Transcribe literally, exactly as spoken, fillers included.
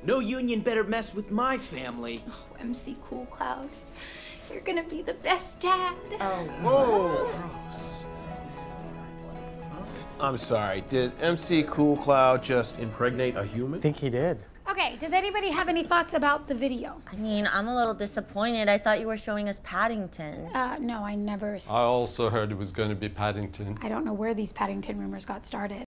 No union better mess with my family. Oh, M C Cool Cloud, you're gonna be the best dad. Oh, whoa. Gross. I'm sorry, did M C Cool Cloud just impregnate a human? I think he did. Okay, does anybody have any thoughts about the video? I mean, I'm a little disappointed. I thought you were showing us Paddington. Uh, no, I never... S I also heard it was going to be Paddington. I don't know where these Paddington rumors got started.